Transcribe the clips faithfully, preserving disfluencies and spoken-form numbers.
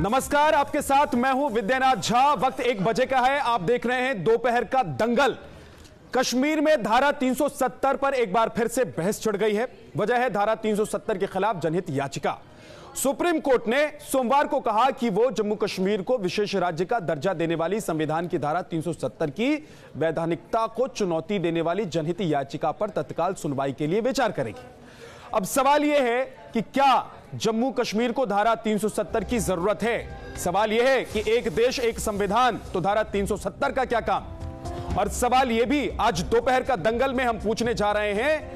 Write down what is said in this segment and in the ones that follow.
नमस्कार, आपके साथ मैं हूं विद्यानाथ झा। वक्त एक बजे का है। आप देख रहे हैं दोपहर का दंगल। कश्मीर में धारा तीन सौ सत्तर पर एक बार फिर से बहस छिड़ गई है। वजह है धारा तीन सौ सत्तर के खिलाफ जनहित याचिका। सुप्रीम कोर्ट ने सोमवार को कहा कि वो जम्मू कश्मीर को विशेष राज्य का दर्जा देने वाली संविधान की धारा तीन सौ सत्तर की वैधानिकता को चुनौती देने वाली जनहित याचिका पर तत्काल सुनवाई के लिए विचार करेगी। अब सवाल यह है कि क्या जम्मू कश्मीर को धारा तीन सौ सत्तर की जरूरत है। सवाल यह है कि एक देश एक संविधान, तो धारा तीन सौ सत्तर का क्या काम। और सवाल यह भी आज दोपहर का दंगल में हम पूछने जा रहे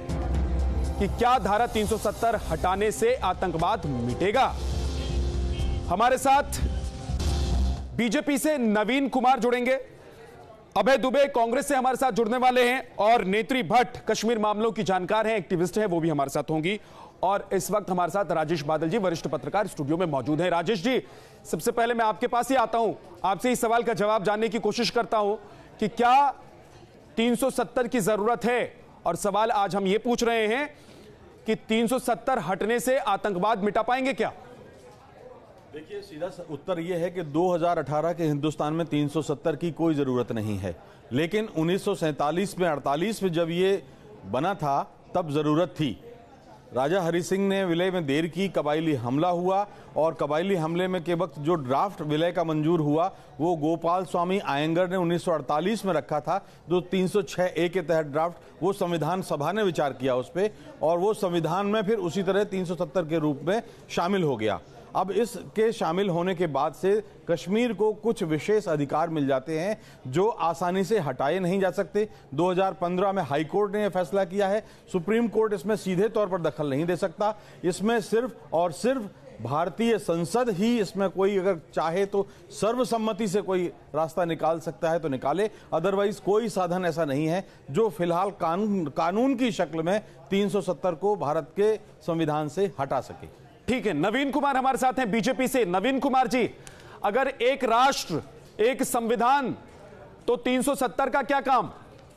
हैं कि क्या धारा तीन सौ सत्तर हटाने से आतंकवाद मिटेगा। हमारे साथ बीजेपी से नवीन कुमार जुड़ेंगे, अभय दुबे कांग्रेस से हमारे साथ जुड़ने वाले हैं, और नेत्री भट्ट कश्मीर मामलों की जानकार हैं, एक्टिविस्ट हैं, वो भी हमारे साथ होंगी। और इस वक्त हमारे साथ राजेश बादल जी, वरिष्ठ पत्रकार, स्टूडियो में मौजूद हैं। राजेश जी, सबसे पहले मैं आपके पास ही आता हूं, आपसे इस सवाल का जवाब जानने की कोशिश करता हूं कि क्या तीन सौ सत्तर की जरूरत है। और सवाल आज हम ये पूछ रहे हैं कि तीन सौ सत्तर हटने से आतंकवाद मिटा पाएंगे क्या। देखिए, सीधा उत्तर यह है कि दो हज़ार अठारह के हिंदुस्तान में तीन सौ सत्तर की कोई जरूरत नहीं है, लेकिन उन्नीस सौ सैंतालीस में अड़तालीस में जब ये बना था तब जरूरत थी। राजा हरि सिंह ने विलय में देर की, कबायली हमला हुआ, और कबायली हमले में के वक्त जो ड्राफ्ट विलय का मंजूर हुआ वो गोपाल स्वामी आयंगर ने उन्नीस सौ अड़तालीस में रखा था, जो तीन सौ छह ए के तहत ड्राफ्ट, वो संविधान सभा ने विचार किया उस पर, और वो संविधान में फिर उसी तरह तीन सौ सत्तर के रूप में शामिल हो गया। अब इसके शामिल होने के बाद से कश्मीर को कुछ विशेष अधिकार मिल जाते हैं जो आसानी से हटाए नहीं जा सकते। दो हज़ार पंद्रह में हाई कोर्ट ने यह फैसला किया है। सुप्रीम कोर्ट इसमें सीधे तौर पर दखल नहीं दे सकता। इसमें सिर्फ और सिर्फ भारतीय संसद ही इसमें कोई अगर चाहे तो सर्वसम्मति से कोई रास्ता निकाल सकता है तो निकाले, अदरवाइज कोई साधन ऐसा नहीं है जो फिलहाल कानून कानून की शक्ल में तीन सौ सत्तर को भारत के संविधान से हटा सके। ठीक है, नवीन कुमार हमारे साथ हैं बीजेपी से। नवीन कुमार जी, अगर एक राष्ट्र एक संविधान, तो तीन सौ सत्तर का क्या काम।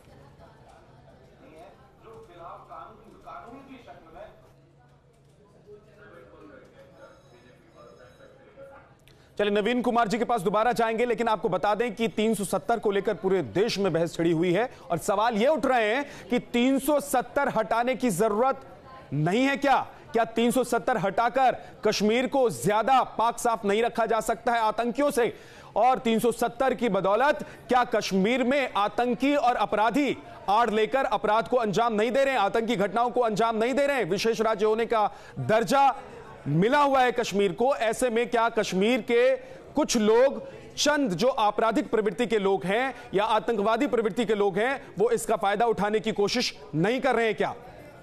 चलिए, नवीन कुमार जी के पास दोबारा जाएंगे, लेकिन आपको बता दें कि तीन सौ सत्तर को लेकर पूरे देश में बहस छिड़ी हुई है और सवाल यह उठ रहे हैं कि तीन सौ सत्तर हटाने की जरूरत नहीं है क्या। क्या तीन सौ सत्तर हटाकर कश्मीर को ज्यादा पाक साफ नहीं रखा जा सकता है आतंकियों से। और तीन सौ सत्तर की बदौलत क्या कश्मीर में आतंकी और अपराधी आड़ लेकर अपराध को अंजाम नहीं दे रहे हैं, आतंकी घटनाओं को अंजाम नहीं दे रहे हैं। विशेष राज्य होने का दर्जा मिला हुआ है कश्मीर को। ऐसे में क्या कश्मीर के कुछ लोग, चंद जो आपराधिक प्रवृत्ति के लोग हैं या आतंकवादी प्रवृत्ति के लोग हैं, वो इसका फायदा उठाने की कोशिश नहीं कर रहे हैं क्या।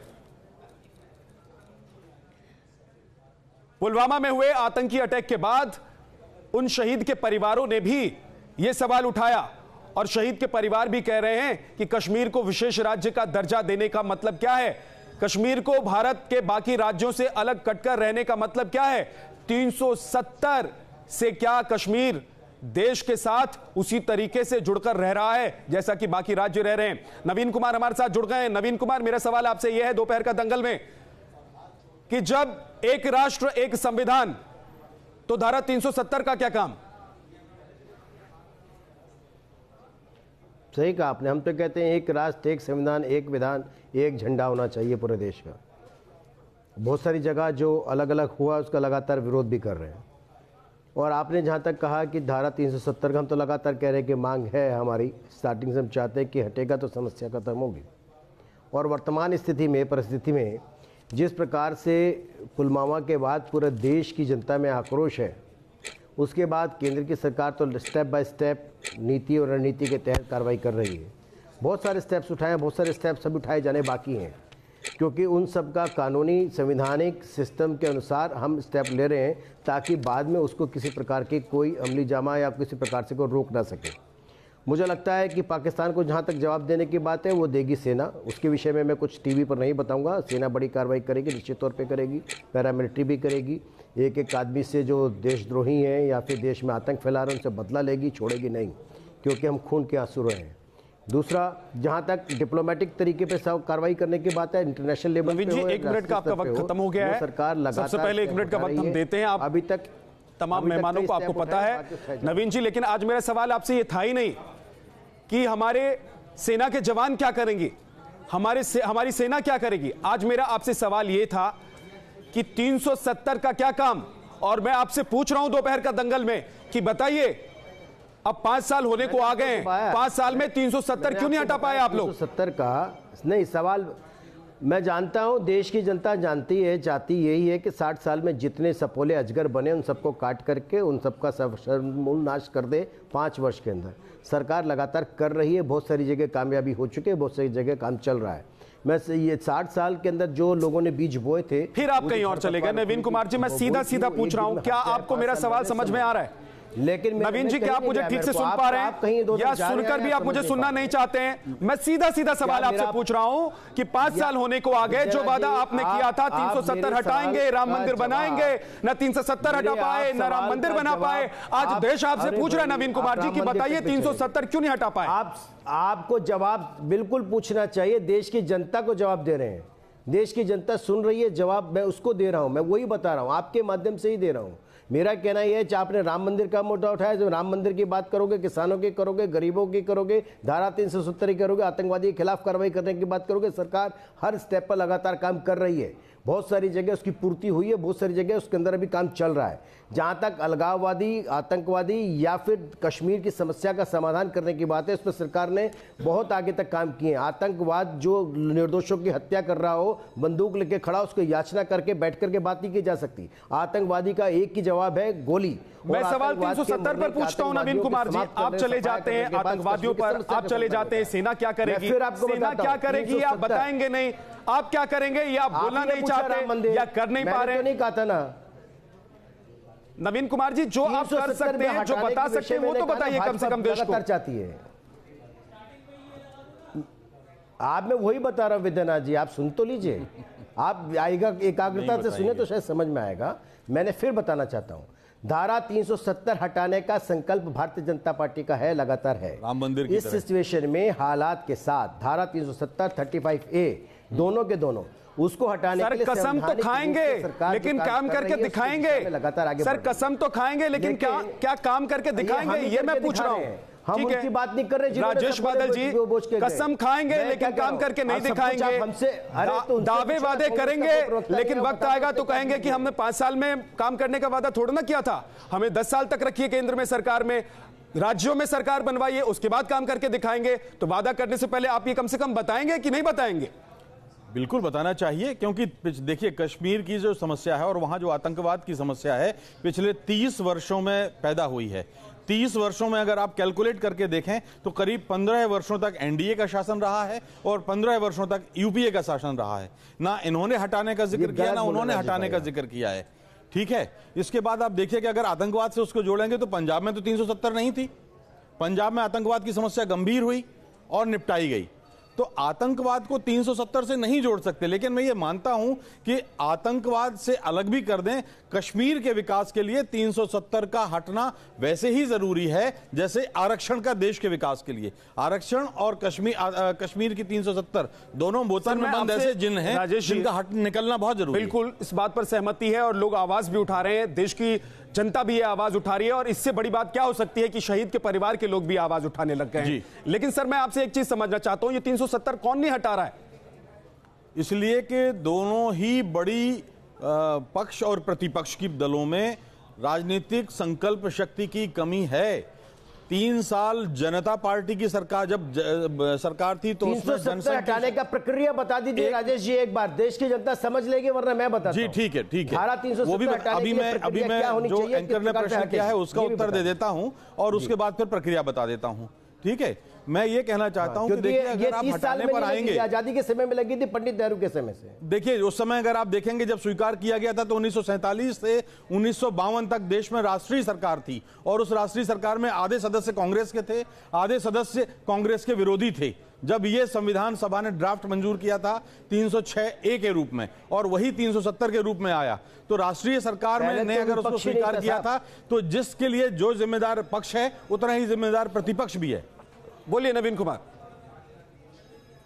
पुलवामा में हुए आतंकी अटैक के बाद उन शहीद के परिवारों ने भी यह सवाल उठाया, और शहीद के परिवार भी कह रहे हैं कि कश्मीर को विशेष राज्य का दर्जा देने का मतलब क्या है। कश्मीर को भारत के बाकी राज्यों से अलग कटकर रहने का मतलब क्या है। तीन सौ सत्तर से क्या कश्मीर देश के साथ उसी तरीके से जुड़कर रह रहा है जैसा कि बाकी राज्य रह रहे हैं। नवीन कुमार हमारे साथ जुड़ गए हैं। नवीन कुमार, मेरा सवाल आपसे यह है दोपहर का दंगल में कि जब एक राष्ट्र एक संविधान, तो धारा तीन सौ सत्तर का क्या काम। सही कहा आपने। हम तो कहते हैं एक राष्ट्र एक संविधान एक विधान एक झंडा होना चाहिए पूरे देश का। बहुत सारी जगह जो अलग अलग हुआ उसका लगातार विरोध भी कर रहे हैं। और आपने जहां तक कहा कि धारा तीन सौ सत्तर का हम तो लगातार कह रहे हैं कि मांग है हमारी, स्टार्टिंग से हम चाहते हैं कि हटेगा तो समस्या खत्म होगी। और वर्तमान स्थिति में परिस्थिति में जिस प्रकार से पुलवामा के बाद पूरे देश की जनता में आक्रोश है, उसके बाद केंद्र की सरकार तो स्टेप बाय स्टेप नीति और रणनीति के तहत कार्रवाई कर रही है। बहुत सारे स्टेप्स उठाए हैं, बहुत सारे स्टेप्स सब उठाए जाने बाकी हैं, क्योंकि उन सब का कानूनी संवैधानिक सिस्टम के अनुसार हम स्टेप ले रहे हैं ताकि बाद में उसको किसी प्रकार की कोई अमली जामा या किसी प्रकार से कोई रोक ना सके। मुझे लगता है कि पाकिस्तान को जहां तक जवाब देने की बात है वो देगी सेना। उसके विषय में मैं कुछ टीवी पर नहीं बताऊंगा। सेना बड़ी कार्रवाई करेगी, निश्चित तौर पे करेगी, पैरामिलिट्री भी करेगी। एक एक आदमी से जो देशद्रोही हैं या फिर देश में आतंक फैला रहे हैं उनसे बदला लेगी, छोड़ेगी नहीं, क्योंकि हम खून के आंसू रहे हैं। दूसरा, जहां तक डिप्लोमेटिक तरीके पे सब कार्रवाई करने की बात है, इंटरनेशनल लेवल पे जी, एक मिनट का आपका वक्त खत्म हो गया है। सरकार लगातार सबसे पहले एक मिनट का वक्त हम देते हैं। आप अभी तक तमाम मेहमानों को, आपको पता है नवीन जी। लेकिन आज मेरा सवाल आपसे ये था ही नहीं कि हमारे सेना के जवान क्या करेंगे, हमारे से, हमारी सेना क्या करेगी। आज मेरा आपसे सवाल ये था कि तीन सौ सत्तर का क्या काम, और मैं आपसे पूछ रहा हूं दोपहर का दंगल में कि बताइए, अब पांच साल होने को आ गए, पांच साल में तीन सौ सत्तर क्यों नहीं हटा पाए आप लोग? तीन सौ सत्तर का नहीं सवाल, मैं जानता हूं देश की जनता जानती है, चाहती यही है कि साठ साल में जितने सपोले अजगर बने उन सबको काट करके उन सबका सर्वमूल नाश कर दे पाँच वर्ष के अंदर। सरकार लगातार कर रही है, बहुत सारी जगह कामयाबी हो चुकी है, बहुत सारी जगह काम चल रहा है। मैं ये साठ साल के अंदर जो लोगों ने बीज बोए थे, फिर आप कहीं और चले गए। नवीन कुमार जी, मैं सीधा सीधा पूछ रहा हूं, क्या आपको मेरा सवाल समझ में आ रहा है? लेकिन नवीन जी, क्या आप मुझे ठीक से सुन पा रहे हैं या सुनकर भी आप मुझे सुनना नहीं चाहते हैं? मैं सीधा सीधा सवाल आपसे पूछ रहा हूं कि पांच साल होने को आ गए, जो वादा आपने किया था तीन सौ सत्तर हटाएंगे, राम मंदिर बनाएंगे, न तीन सौ सत्तर हटा पाए, न राम मंदिर बना पाए। आज देश आपसे पूछ रहा है नवीन कुमार जी कि बताइए तीन सौ सत्तर क्यों नहीं हटा पाए? आप आपको जवाब बिल्कुल पूछना चाहिए, देश की जनता को जवाब दे रहे हैं, देश की जनता सुन रही है, जवाब मैं उसको दे रहा हूं, मैं वही बता रहा हूं, आपके माध्यम से ही दे रहा हूं। मेरा कहना यह है कि आपने राम मंदिर का मुद्दा उठाया, जब राम मंदिर की बात करोगे, किसानों की करोगे, गरीबों की करोगे, धारा तीन सौ सत्तर की करोगे, आतंकवादी के खिलाफ कार्रवाई करने की बात करोगे, सरकार हर स्टेप पर लगातार काम कर रही है। बहुत सारी जगह उसकी पूर्ति हुई है, बहुत सारी जगह उसके अंदर अभी काम चल रहा है। जहां तक अलगाववादी, आतंकवादी या फिर कश्मीर की समस्या का समाधान करने की बात है, उस पर सरकार ने बहुत आगे तक काम किए हैं। आतंकवाद जो निर्दोषों की हत्या कर रहा हो, बंदूक लेके खड़ा, उसको याचना करके बैठ करके बात नहीं की जा सकती। आतंकवादी का एक ही जवाब है, गोली। मैं सवाल तीन सौ सत्तर पर पूछता हूं नवीन कुमार जी, आप चले जाते हैं आतंकवादियों पर, आप चले जाते हैं, सेना क्या करेगी, सेना क्या करेगी आप बताएंगे नहीं, आप क्या करेंगे ये आप बोलना नहीं चाहते या कर नहीं पा रहे? नहीं कहा था ना नवीन कुमार जी, जो आप कर सकते हैं, जो बता सकते हैं, वो तो बताइए कम से कम देश को। चाहती है आप, मैं वही बता रहा हूं विद्यानाथ जी, आप सुन तो लीजिए, आप आएगा एकाग्रता से सुने तो शायद समझ में आएगा। मैंने फिर बताना चाहता हूं, धारा तीन सौ सत्तर हटाने का संकल्प भारतीय जनता पार्टी का है, लगातार है। राम मंदिर की इस सिचुएशन में हालात के साथ धारा तीन सौ सत्तर, पैंतीस ए दोनों के दोनों उसको हटाने सर के लिए कसम तो खाएंगे लेकिन काम करके दिखाएंगे। लगातार आगे सर कसम तो खाएंगे लेकिन क्या क्या काम करके दिखाएंगे, ये मैं पूछ रहा हूँ। हम उनकी बात नहीं कर रहे। राजेश बादल जी, कसम खाएंगे लेकिन काम करके नहीं दिखाएंगे, दावे वादे करेंगे, लेकिन वक्त आएगा तो कहेंगे कि हमने पांच साल में काम करने का वादा थोड़ा ना किया था, हमें दस साल तक रखिए केंद्र में सरकार में, राज्यों में सरकार बनवाइए, उसके बाद काम करके दिखाएंगे। तो वादा करने से पहले आप ये कम से कम बताएंगे कि नहीं बताएंगे? बिल्कुल बताना चाहिए, क्योंकि देखिए कश्मीर की जो समस्या है और वहां जो आतंकवाद की समस्या है पिछले तीस वर्षों में पैदा हुई है। तीस वर्षों में अगर आप कैलकुलेट करके देखें तो करीब पंद्रह वर्षों तक एनडीए का शासन रहा है और पंद्रह वर्षों तक यूपीए का शासन रहा है। ना इन्होंने हटाने का जिक्र किया, ना उन्होंने हटाने का जिक्र किया है। ठीक है, इसके बाद आप देखिए कि अगर आतंकवाद से उसको जोड़ेंगे तो पंजाब में तो तीन सौ सत्तर नहीं थी, पंजाब में आतंकवाद की समस्या गंभीर हुई और निपटाई गई। तो आतंकवाद को तीन सौ सत्तर से नहीं जोड़ सकते, लेकिन मैं ये मानता हूं कि आतंकवाद से अलग भी कर दें, कश्मीर के विकास के लिए तीन सौ सत्तर का हटना वैसे ही जरूरी है जैसे आरक्षण का देश के विकास के लिए। आरक्षण और कश्मीर कश्मीर की तीन सौ सत्तर दोनों बोतल में बंद ऐसे जिन हैं जिनका हट निकलना बहुत जरूरी है। बिल्कुल इस बात पर सहमति है और लोग आवाज भी उठा रहे हैं, देश की जनता भी ये आवाज उठा रही है, और इससे बड़ी बात क्या हो सकती है कि शहीद के परिवार के लोग भी आवाज उठाने लग गए हैं। लेकिन सर मैं आपसे एक चीज समझना चाहता हूं, ये तीन सौ सत्तर कौन नहीं हटा रहा है? इसलिए कि दोनों ही बड़ी पक्ष और प्रतिपक्ष की दलों में राजनीतिक संकल्प शक्ति की कमी है। तीन साल जनता पार्टी की सरकार जब ज, सरकार थी तो तीन सौ सत्तर हटाने का प्रक्रिया बता दीजिए राजेश जी एक बार, देश की जनता समझ लेगी, वरना मैं बताता जी। ठीक है ठीक है, धारा तीन सौ सत्तर हटाने अभी मैं अभी मैं जो एंकर ने प्रश्न किया है उसका उत्तर दे देता हूं और उसके बाद फिर प्रक्रिया बता देता हूं। ठीक है, मैं ये कहना चाहता हूं कि देखिए अगर आप हटाने पर आएंगे, आजादी के समय में लगी थी, पंडित नेहरू के समय से। देखिए उस समय अगर आप देखेंगे जब स्वीकार किया गया था तो उन्नीस सौ सैंतालीस से उन्नीस सौ बावन तक देश में राष्ट्रीय सरकार थी और उस राष्ट्रीय सरकार में आधे सदस्य कांग्रेस के थे, आधे सदस्य कांग्रेस के विरोधी थे। जब ये संविधान सभा ने ड्राफ्ट मंजूर किया था तीन सौ छह ए के रूप में और वही तीन सौ सत्तर के रूप में आया, तो राष्ट्रीय सरकार में ने अगर उसको स्वीकार किया था तो जिसके लिए जो जिम्मेदार पक्ष है उतना ही जिम्मेदार प्रतिपक्ष भी है। बोलिए नवीन कुमार।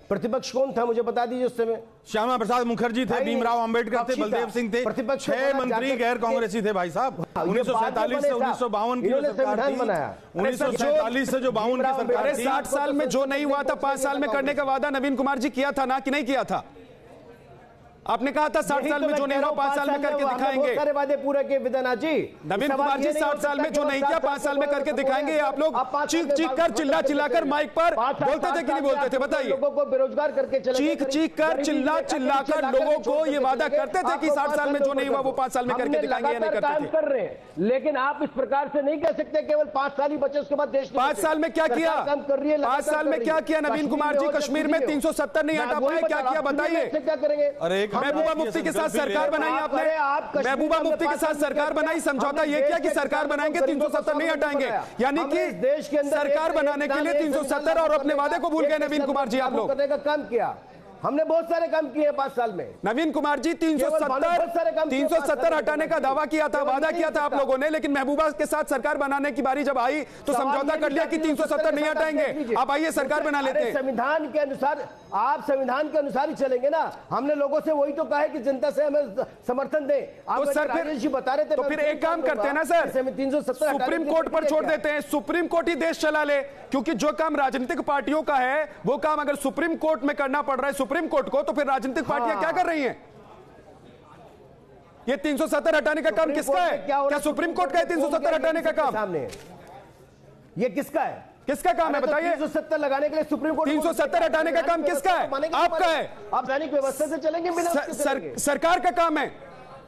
प्रतिपक्ष कौन था मुझे बता दीजिए उस समय। श्यामा प्रसाद मुखर्जी थे, भीमराव अंबेडकर थे, बलदेव सिंह थे, प्रतिपक्ष छह मंत्री गैर कांग्रेसी थे भाई साहब। उन्नीस सौ सैंतालीस से उन्नीस सौ बावन की सरकार थी, उन्नीस सौ सैंतालीस से जो बावन की सरकार थी। साठ साल में जो नहीं हुआ था पांच साल में करने का वादा नवीन कुमार जी किया था ना कि नहीं किया था? आपने कहा था साठ साल में जो नहीं हुआ पांच साल में करके दिखाएंगे। सारे वादे पूरे किए विधानसभा जी। नवीन कुमार जी साठ साल में जो नहीं किया पांच साल में करके दिखाएंगे। आप लोग चीख चीख कर चिल्ला चिल्ला कर माइक पर बोलते थे कि नहीं बोलते थे? बताइए। लोगों को बेरोजगार करके चले, चीख चीख कर चिल्ला चिल्ला कर लोगों को ये वादा करते थे कि साठ साल में जो नहीं हुआ वो पांच साल में करके दिखाएंगे या नहीं करते थे? कर रहे हैं, लेकिन आप इस प्रकार से नहीं कह सकते केवल पांच साल ही बचे उसके बाद देश। पांच साल में क्या किया? काम कर रही है, पांच साल में क्या किया नवीन कुमार जी? कश्मीर में तीन सौ सत्तर नहीं हटा पाए, क्या किया बताइए? क्या करेंगे? अरे महबूबा मुफ्ती के साथ सरकार बनाई आपने, महबूबा मुफ्ती के साथ सरकार बनाई, समझौता ये किया कि सरकार बनाएंगे तीन सौ सत्तर नहीं हटाएंगे, यानी कि देश के अंदर सरकार बनाने के लिए तीन सौ सत्तर और अपने वादे को भूल गए नवीन कुमार जी। आप लोग करने का काम किया, हमने बहुत सारे काम किए पांच साल में। नवीन कुमार जी तीन सौ सत्तर तीन सौ सत्तर हटाने का दावा किया था, वादा किया था आप लोगों ने, लेकिन महबूबा के साथ सरकार बनाने की बारी जब आई तो समझौता कर लिया कि तीन सौ सत्तर नहीं हटाएंगे। आप आइए सरकार बना लेते हैं। संविधान के अनुसार, आप संविधान के अनुसार ही चलेंगे ना। हमने लोगों से वही तो कहा है कि जनता से हमें समर्थन दे। तो सर फिर बता रहे थे तो फिर एक काम करते हैं ना सर, तीन सौ सत्तर सुप्रीम कोर्ट पर छोड़ देते हैं, सुप्रीम कोर्ट ही देश चला ले, क्योंकि जो काम राजनीतिक पार्टियों का है वो काम अगर सुप्रीम कोर्ट में करना पड़ रहा है सुप्रीम कोर्ट को, तो फिर राजनीतिक पार्टियां क्या कर रही हैं? ये तीन सौ सत्तर हटाने का काम किसका है? क्या सुप्रीम कोर्ट का है तीन सौ सत्तर हटाने का काम? सामने ये किसका है? किसका काम है बताइए? तीन सौ सत्तर लगाने के लिए सुप्रीम कोर्ट तीन सौ सत्तर हटाने का काम किसका है? आपका है। आप दैनिक व्यवस्था से चलेंगे बिना सर, सर, सरकार का काम है।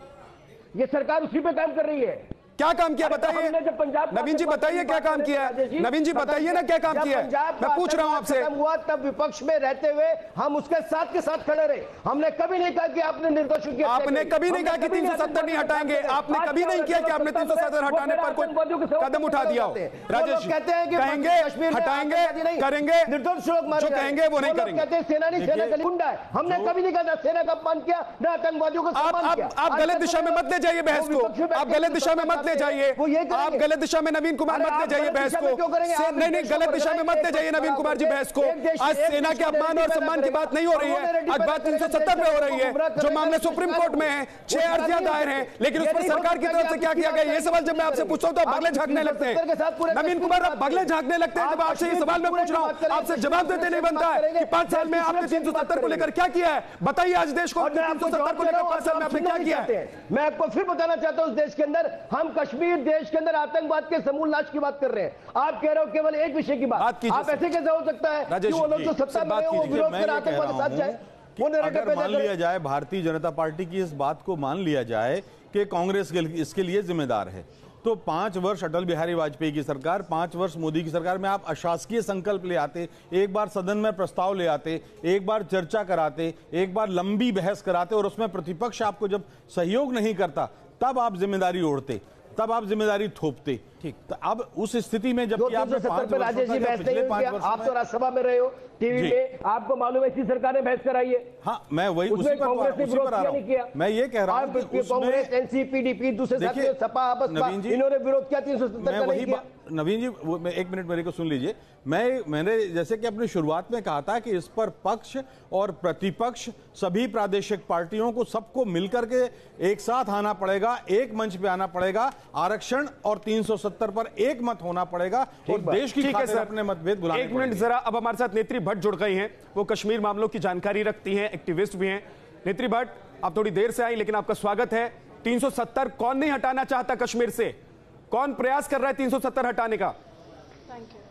ये सरकार उसी पे काम कर रही है। क्या काम किया बताइए? नवीन जी बताइए क्या काम किया है? नवीन जी बताइए ना क्या काम किया है? मैं पूछ रहा हूं आपसे। हुआ तब विपक्ष में रहते हुए हम उसके साथ के साथ खड़े रहे। हमने कभी नहीं कहा कि आपने निर्दोषों की, आपने कभी नहीं कहा कि तीन सौ सत्तर नहीं हटाएंगे, आपने कभी नहीं किया कि आपने तीन सौ सत्तर हटाने पर कोई कदम उठा दिया हो। राजेश कहते हैं कि कहेंगे हटाएंगे करेंगे, निर्दोष लोग मारे जो कहेंगे वो नहीं करेंगे। कहते हैं सेना नहीं, सेना का गुंडा है। हमने कभी नहीं कहा सेना का अपमान किया ना आतंकवादियों को सम्मान किया। आप गलत दिशा में मत ले जाइए बहस को, आप गलत दिशा में मत ले जाइए, आप गलत दिशा में नवीन कुमार मत ले जाइए बहस को। नहीं नहीं गलत दिशा में मत ले जाइए नवीन कुमार जी बहस को। आज सेना के अपमान और सम्मान की बात नहीं हो रही है, आज बात तीन सौ सत्तर पे हो रही है। जो मामले सुप्रीम कोर्ट में है, छह अर्जियां दायर हैं, लेकिन उस पर सरकार की तरफ से क्या किया गया? ये सवाल जब मैं आपसे पूछता हूं तो आप बगले झांकने लगते हैं। नवीन कुमार आप बगले झांकने लगते हैं जब आपसे ये सवाल मैं पूछ रहा हूं, आपसे जवाब देते नहीं बनता है कि पांच साल में आपने तीन सौ सत्तर को लेकर क्या किया है? बताइए आज देश को तीन सौ सत्तर को लेकर पांच साल में आपने क्या किया है? मैं आपको फिर बताना चाहता हूं, उस देश के अंदर हम कश्मीर देश के अंदर आतंकवाद के समूल नाश की बात कर रहे हैं। आप कह रहे हो केवल एक विषय की बात। आप ऐसे कैसे हो सकता है कि वो लोग जो सत्ता में है वो विरोध कर आतंकवाद के साथ जाए? अगर मान लिया जाए भारतीय जनता पार्टी की इस बात को मान लिया जाए कि कांग्रेस इसके लिए जिम्मेदार है, तो पांच वर्ष अटल बिहारी वाजपेयी की सरकार, पांच वर्ष मोदी की सरकार में आप अशासकीय संकल्प ले आते, एक बार सदन में प्रस्ताव ले आते, एक बार चर्चा कराते, एक बार लंबी बहस कराते और उसमें प्रतिपक्ष आपको जब सहयोग नहीं करता तब आप जिम्मेदारी ओढ़ते, तब आप जिम्मेदारी थोपते। ठीक, तो अब उस स्थिति में जब आपने पांच राजेश जी बहस नहीं हुई, आप तो राज्यसभा में रहे हो, टीवी पे आपको मालूम है इसी सरकार ने बहस कराई है। हाँ, मैं वही उसी पर उसी पर आ रहा हूं। मैं ये कह रहा हूं कि कांग्रेस, एनसीपी, पीडीपी, दूसरे साथियों, सपा, बसपा, इन्होंने विरोध किया तीन सौ सत्तर का नहीं किया। नवीन जी वो मैं एक मिनट मेरे को सुन लीजिए। मैं मैंने जैसे कि अपनी शुरुआत में कहा था कि इस पर पक्ष और प्रतिपक्ष सभी प्रादेशिक पार्टियों को सबको मिलकर के एक साथ आना पड़ेगा, एक मंच पे आना पड़ेगा, आरक्षण और तीन सौ सत्तर पर एक मत होना पड़ेगा और देश की खातिर अपने मतभेद बुलाने एक मिनट जरा, अब हमारे साथ नेत्री भट्ट जुड़ गई हैं, वो कश्मीर मामलों की जानकारी रखती हैं, एक्टिविस्ट भी हैं। नेत्री भट्ट, आप थोड़ी देर से आई लेकिन आपका स्वागत है। तीन सौ सत्तर कौन नहीं हटाना चाहता कश्मीर से? कौन प्रयास कर रहा है तीन सौ सत्तर हटाने का? Thank you.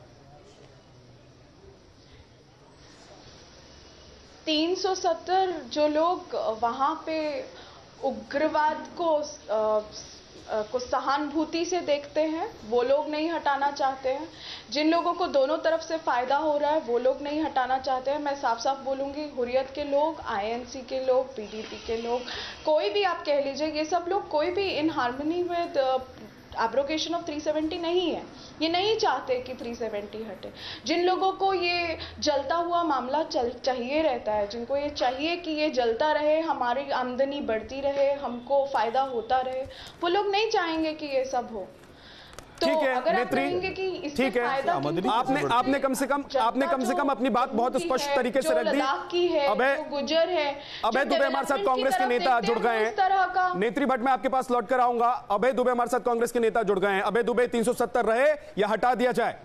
तीन सौ सत्तर जो लोग वहां पे उग्रवाद को आ, को सहानुभूति से देखते हैं वो लोग नहीं हटाना चाहते हैं। जिन लोगों को दोनों तरफ से फायदा हो रहा है वो लोग नहीं हटाना चाहते हैं। मैं साफ साफ बोलूंगी, हुर्रियत के लोग, आईएनसी के लोग, पीडीपी के लोग, कोई भी आप कह लीजिए, ये सब लोग कोई भी in harmony with abrogation of तीन सौ सत्तर नहीं है। ये नहीं चाहते कि तीन सौ सत्तर हटे। जिन लोगों को ये जलता हुआ मामला चल चाहिए रहता है, जिनको ये चाहिए कि ये जलता रहे, हमारी आमदनी बढ़ती रहे, हमको फायदा होता रहे, वो लोग नहीं चाहेंगे कि ये सब हो। तो ठीक है अगर आप नेत्री, कहेंगे कि इससे ठीक है, फायदा किनको आपने आपने कम से कम आपने कम से कम अपनी बात बहुत स्पष्ट तरीके से रख दी। अभय गुजर है, अभय दुबे हमारे साथ कांग्रेस के नेता जुड़ गए हैं। नेत्री भट्ट मैं आपके पास लौट कर आऊंगा। अभय दुबे हमारे साथ कांग्रेस के नेता जुड़ गए हैं। अभय दुबे तीन सौ सत्तर रहे या हटा दिया जाए?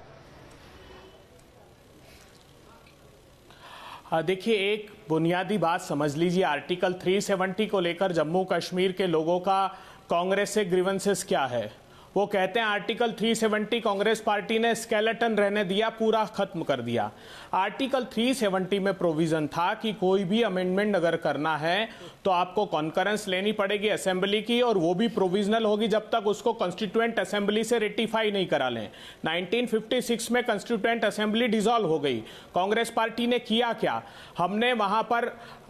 देखिए, एक बुनियादी बात समझ लीजिए, आर्टिकल तीन सौ सत्तर को लेकर जम्मू कश्मीर के लोगों का कांग्रेस से ग्रीवेंसेस क्या है? वो कहते हैं आर्टिकल तीन सौ सत्तर कांग्रेस पार्टी ने स्केलेटन रहने दिया, पूरा खत्म कर दिया। आर्टिकल तीन सौ सत्तर में प्रोविजन था कि कोई भी अमेंडमेंट अगर करना है तो आपको कॉन्करेंस लेनी पड़ेगी असेंबली की, और वो भी प्रोविजनल होगी जब तक उसको कॉन्स्टिट्यूएंट असेंबली से रेटिफाई नहीं करा लें। उन्नीस सौ छप्पन में कॉन्स्टिट्यूएंट असेंबली डिसॉल्व हो गई। कांग्रेस पार्टी ने किया क्या? हमने वहां पर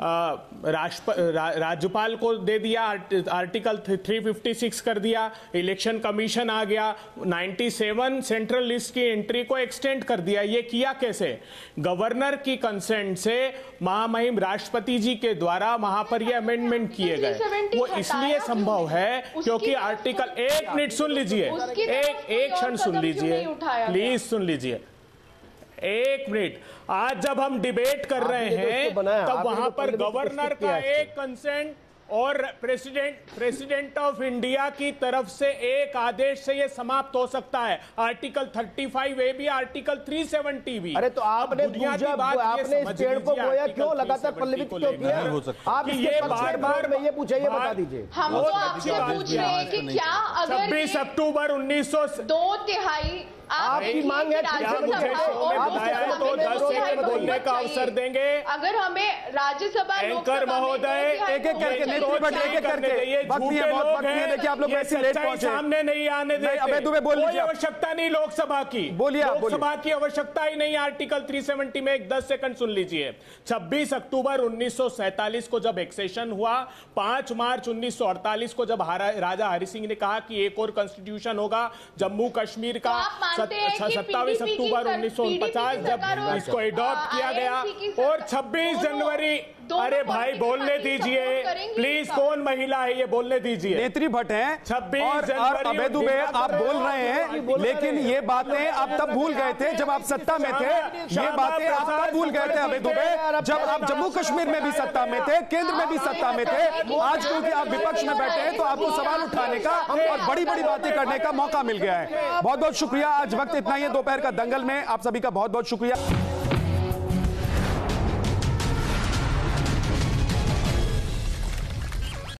राज्यपाल को दे दिया, आर्टिकल तीन सौ छप्पन कर दिया, इलेक्शन कमीशन आ गया, सत्तानवे सेंट्रल लिस्ट की एंट्री को एक्सटेंड कर दिया। ये किया कैसे? गवर्नर की कंसेंट से महामहिम राष्ट्रपति जी के द्वारा वहां पर ये अमेंडमेंट किए गए। वो इसलिए संभव है क्योंकि आर्टिकल एक मिनट सुन लीजिए, एक एक क्षण सुन लीजिए, प्लीज सुन लीजिए एक मिनट। आज जब हम डिबेट कर रहे हैं तब वहां पर गवर्नर का एक कंसेंट और प्रेसिडेंट प्रेसिडेंट ऑफ इंडिया की तरफ से एक आदेश से यह समाप्त हो सकता है। आर्टिकल पैंतीस ए भी, आर्टिकल तीन सौ सत्तर भी। अरे तो आपने पूजा, आपने इस पेड़ को बोया क्यों, लगातार पल्लवित क्यों किया? आप ये बार बार में ये पूछे, ये बता दीजिए। हम तो आपसे पूछ रहे हैं कि क्या अगर छब्बीस अक्टूबर उन्नीस सौ दो तिहाई आपकी मांग है, तो दस सेकंड बोलने का अवसर देंगे। अगर हमें राज्यसभा एंकर महोदय एक एक करके नेत्री भट्ट एक एक करके वक्त नहीं है, बहुत वक्त नहीं है। देखिए आप लोग वैसे लेट पहुंचे, सामने नहीं आने देते। अबे दुबे बोल लीजिए, आवश्यकता नहीं लोकसभा की, बोलिए, लोकसभा की आवश्यकता ही नहीं। आर्टिकल तीन सौ सत्तर में एक दस सेकंड सुन लीजिए। छब्बीस अक्टूबर उन्नीस सौ सैंतालीस को जब एक्सेशन हुआ, पांच मार्च उन्नीस सौ अड़तालीस को जब राजा हरि सिंह ने कहा कि एक और कॉन्स्टिट्यूशन होगा जम्मू कश्मीर का, सत्ताईस अक्टूबर उन्नीस सौ उनचास जब इसको एडॉप्ट किया गया, और छब्बीस जनवरी, अरे भाई बोलने दीजिए प्लीज, कौन महिला है ये बोलने दीजिए। नेत्री भट्ट हैं छब्बीस और अभय दुबे आप बोल रहे हैं, लेकिन ये बातें आप तब भूल गए थे जब आप सत्ता में थे। ये बातें आप तब भूल गए थे अभय दुबे जब आप जम्मू कश्मीर में भी सत्ता में थे, केंद्र में भी सत्ता में थे। आज क्योंकि आप विपक्ष में बैठे हैं तो आपको सवाल उठाने का और बड़ी बड़ी बातें करने का मौका मिल गया है। बहुत बहुत शुक्रिया। आज वक्त इतना ही है दोपहर का दंगल में। आप सभी का बहुत बहुत शुक्रिया।